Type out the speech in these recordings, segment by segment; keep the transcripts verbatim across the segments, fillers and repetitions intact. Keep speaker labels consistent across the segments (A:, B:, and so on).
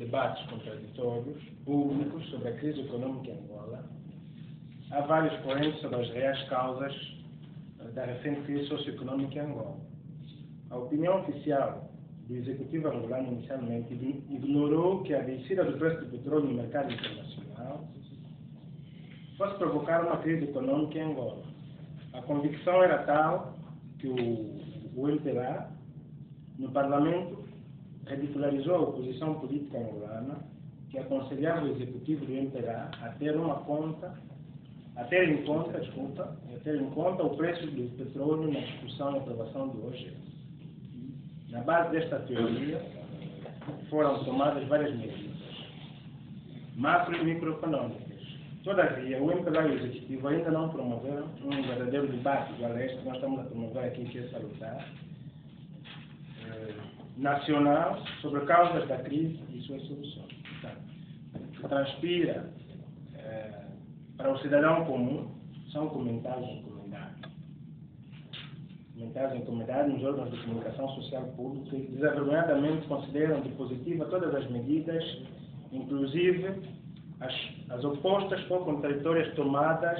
A: debates contraditórios, públicos, sobre a crise econômica em Angola. Há vários correntes sobre as reais causas da recente crise socioeconômica em Angola. A opinião oficial do Executivo angolano inicialmente ignorou que a descida do preço do petróleo no mercado internacional fosse provocar uma crise econômica em Angola. A convicção era tal que o, o M P L A, no Parlamento, ridicularizou a oposição política angolana, que aconselhava o Executivo do M P L A a ter uma conta, a ter em conta, desculpa, a ter em conta o preço do petróleo na discussão e aprovação do O G E. Na base desta teoria, foram tomadas várias medidas, macro e microeconômicas. Todavia, o M P L A e o Executivo ainda não promoveram um verdadeiro debate igual a este que nós estamos a promover aqui, que é salutar, eh, nacional, sobre causas da crise e suas soluções. Portanto, o que transpira eh, para o cidadão comum são comentários encomendados. Comentários encomendados nos órgãos de comunicação social pública que desavergonhadamente consideram de positiva todas as medidas, inclusive as, as opostas ou contraditórias tomadas,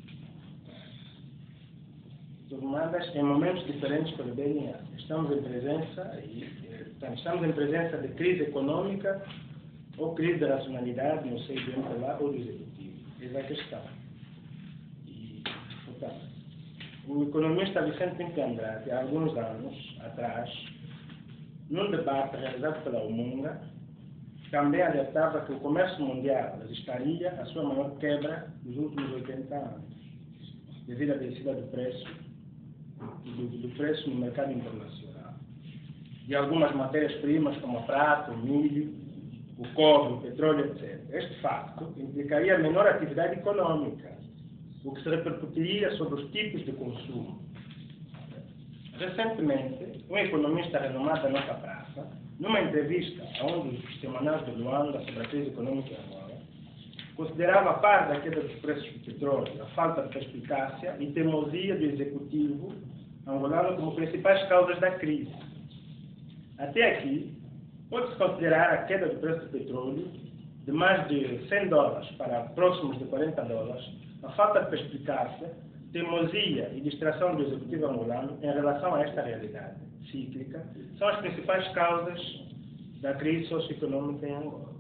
A: tomadas em momentos diferentes pelo B N A. Estamos em presença, e, portanto, estamos em presença de crise econômica ou crise de racionalidade no seio do M P L A ou do Executivo. Essa é a questão. E, portanto, o economista Vicente Pinto Andrade, há alguns anos atrás, num debate realizado pela Umunga, também alertava que o comércio mundial registraria a sua maior quebra nos últimos oitenta anos, devido à descida do preço, do, do preço no mercado internacional, de algumas matérias-primas como a prata, o milho, o cobre, o petróleo, etcétera. Este facto implicaria menor atividade econômica, o que se repercutiria sobre os tipos de consumo. Recentemente, um economista renomado da nossa praça, numa entrevista a um dos semanais de Luanda sobre a crise econômica em Angola, considerava a par da queda dos preços do petróleo, a falta de perspicácia e teimosia do executivo angolano como principais causas da crise. Até aqui, pode-se considerar a queda do preço do petróleo de mais de cem dólares para próximos de quarenta dólares, a falta de perspicácia, teimosia e distração do executivo angolano em relação a esta realidade cíclica são as principais causas da crise socioeconômica em Angola.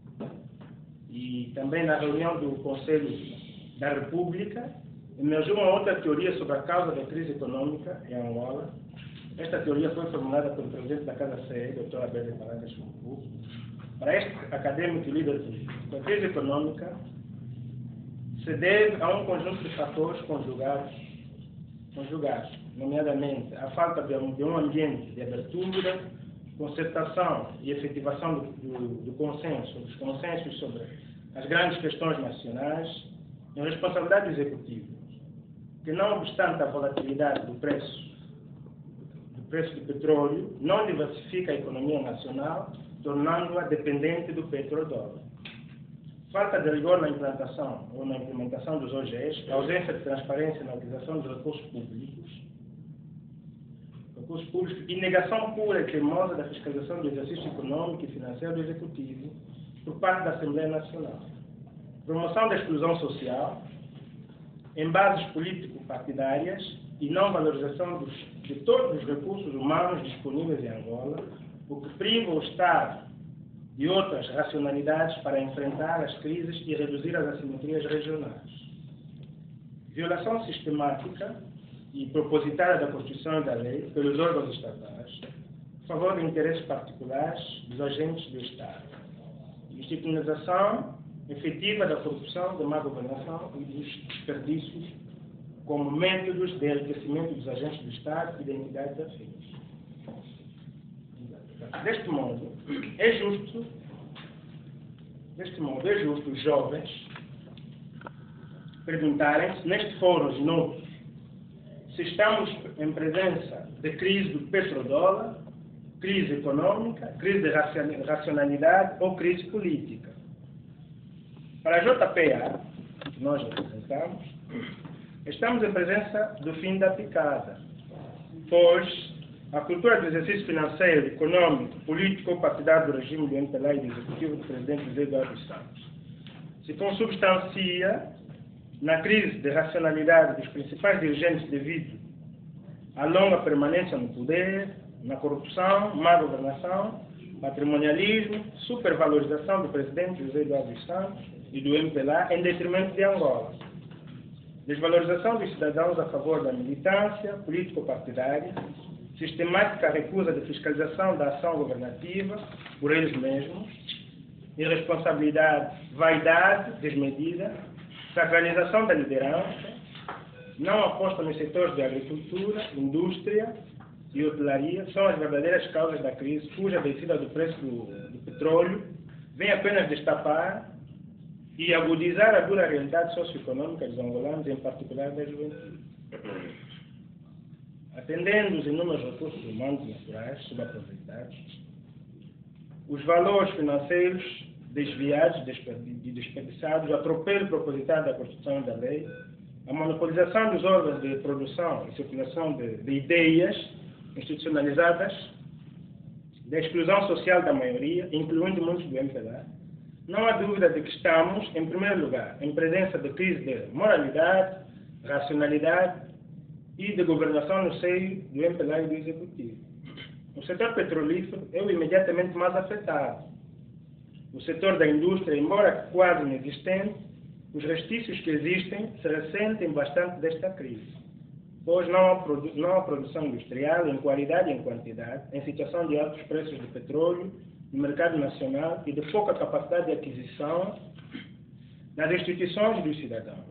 A: E também na reunião do Conselho da República emergiu uma outra teoria sobre a causa da crise econômica em Angola. Esta teoria foi formulada pelo presidente da Casa C E, doutor Abel Parangas Mumbu. Para este acadêmico e líder político, a crise econômica se deve a um conjunto de fatores conjugados, conjugados nomeadamente a falta de um, de um ambiente de abertura, concertação e efetivação do, do, do consenso, dos consensos sobre as grandes questões nacionais, e a responsabilidade do executivo, que não obstante a volatilidade do preço, do preço do petróleo, não diversifica a economia nacional, tornando-a dependente do petrodólar. Falta de rigor na implantação ou na implementação dos O G Es, ausência de transparência na utilização dos recursos públicos, recursos públicos e negação pura e teimosa da fiscalização do exercício econômico e financeiro do Executivo por parte da Assembleia Nacional. Promoção da exclusão social, em bases político-partidárias e não valorização dos, de todos os recursos humanos disponíveis em Angola, o que priva o Estado e outras racionalidades para enfrentar as crises e reduzir as assimetrias regionais. Violação sistemática e propositária da Constituição e da lei pelos órgãos estatais, a favor de interesses particulares dos agentes do Estado. Institucionalização efetiva da corrupção, da má governação e dos desperdícios como métodos de enriquecimento dos agentes do Estado e da entidade afins. Deste modo, é justo, deste modo, é justo os jovens perguntarem-se, neste fórum e noutros, se estamos em presença de crise do petrodólar, crise econômica, crise de racionalidade ou crise política. Para a J P A, que nós representamos, estamos em presença do fim da picada, pois a cultura do exercício financeiro, econômico, político ou partidário do regime do M P L A e do executivo do presidente José Eduardo dos Santos se consubstancia na crise de racionalidade dos principais dirigentes devido à longa permanência no poder, na corrupção, má governação, patrimonialismo, supervalorização do presidente José Eduardo dos Santos e do M P L A em detrimento de Angola, desvalorização dos cidadãos a favor da militância político-partidária, sistemática recusa de fiscalização da ação governativa por eles mesmos, irresponsabilidade, vaidade desmedida, sacralização da liderança, não aposta nos setores de agricultura, indústria e hotelaria são as verdadeiras causas da crise, cuja descida do preço do, do petróleo vem apenas destapar e agudizar a dura realidade socioeconômica dos angolanos, em particular da juventude. Atendendo os inúmeros recursos humanos e naturais subaproveitados, os valores financeiros desviados e desperdiçados, o atropelo propositado da Constituição e da lei, a monopolização dos órgãos de produção e circulação de, de ideias institucionalizadas, da exclusão social da maioria, incluindo muitos do M P L A, não há dúvida de que estamos, em primeiro lugar, em presença de crise de moralidade, racionalidade e de governação no seio do M P L A e do Executivo. O setor petrolífero é o imediatamente mais afetado. O setor da indústria, embora quase inexistente, os restícios que existem se ressentem bastante desta crise, pois não há, produ não há produção industrial em qualidade e em quantidade, em situação de altos preços de petróleo no mercado nacional e de pouca capacidade de aquisição nas instituições dos cidadãos.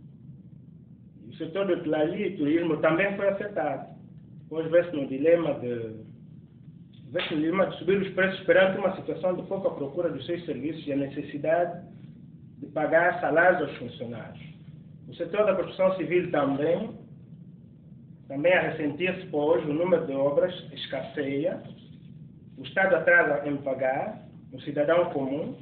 A: O setor de hotelaria e turismo também foi afetado, pois vê-se no dilema de vê-se no dilema de subir os preços perante uma situação de pouca procura dos seus serviços e a necessidade de pagar salários aos funcionários. O setor da construção civil também, também a ressentir-se, pois o número de obras escasseia, o Estado atrasa em pagar, o cidadão comum,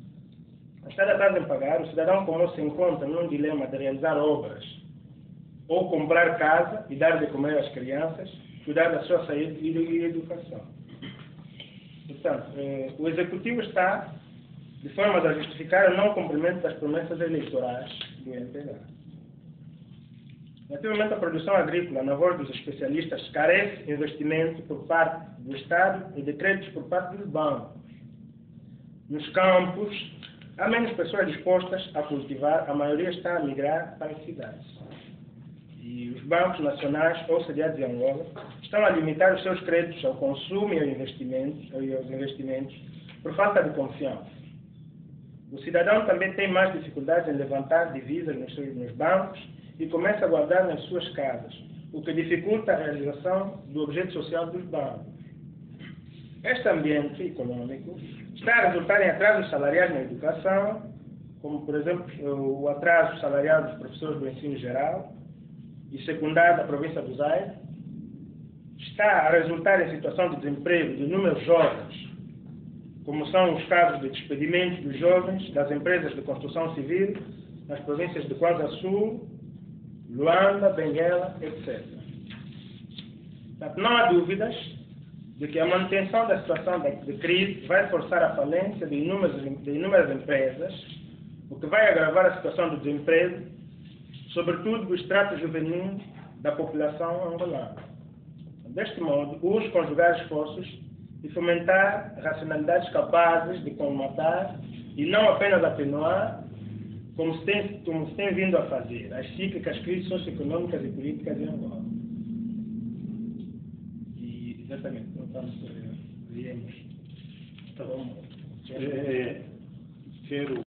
A: o Estado atrasa em pagar, o cidadão comum se encontra num dilema de realizar obras ou comprar casa e dar de comer às crianças, cuidar da sua saúde e educação. Portanto, eh, o Executivo está de forma a justificar o não cumprimento das promessas eleitorais do M P L A. Relativamente à produção agrícola, na voz dos especialistas, carece de investimento por parte do Estado e de créditos por parte dos bancos. Nos campos, há menos pessoas dispostas a cultivar, a maioria está a migrar para as cidades. E os bancos nacionais ou sediados em Angola estão a limitar os seus créditos ao consumo e aos investimentos, e aos investimentos por falta de confiança. O cidadão também tem mais dificuldades em levantar divisas nos, seus, nos bancos e começa a guardar nas suas casas, o que dificulta a realização do objeto social dos bancos. Este ambiente econômico está a resultar em atrasos salariais na educação, como, por exemplo, o atraso salarial dos professores do ensino geral e secundário da província do Zaire, está a resultar em situação de desemprego de inúmeros jovens, como são os casos de despedimentos dos jovens das empresas de construção civil nas províncias de Kwanza Sul, Luanda, Benguela, etcétera. Portanto, não há dúvidas de que a manutenção da situação de crise vai forçar a falência de inúmeras, de inúmeras empresas, o que vai agravar a situação do desemprego, sobretudo do extrato juvenil da população angolana. Deste modo, urge conjugar esforços e fomentar racionalidades capazes de colmatar e não apenas atenuar, como se tem, como se tem vindo a fazer, as cíclicas crises socioeconômicas e políticas em Angola. E, exatamente, não estamos, viemos. Então, é, quero